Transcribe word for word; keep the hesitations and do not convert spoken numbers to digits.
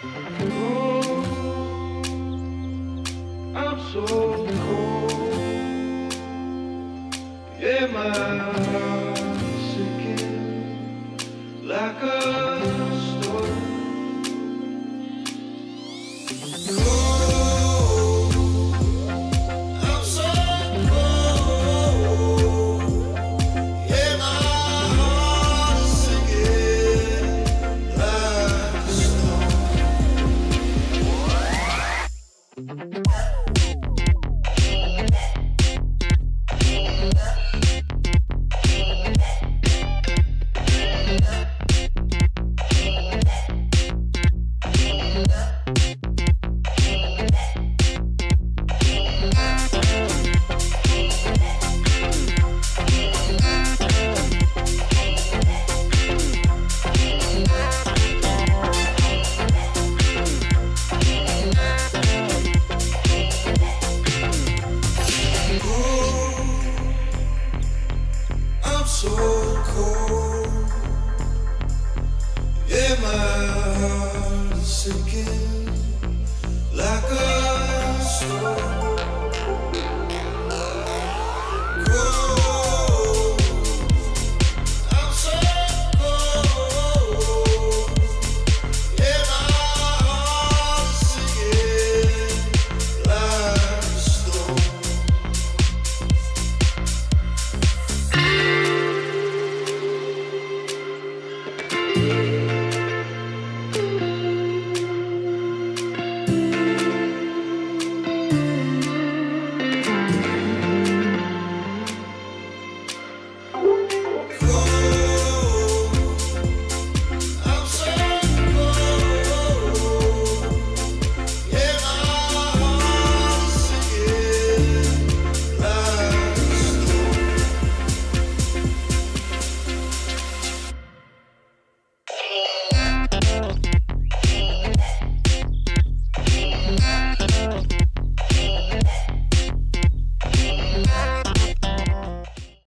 I'm so cold. Yeah, my heart's sinking like a storm. Cold. I'm so cold. Yeah, my heart is sinking like a storm. I'm so cold. Yeah, my heart is sinking like a storm. Cold. I'm so cold. Yeah, my heart is sinking like a storm. Thank you.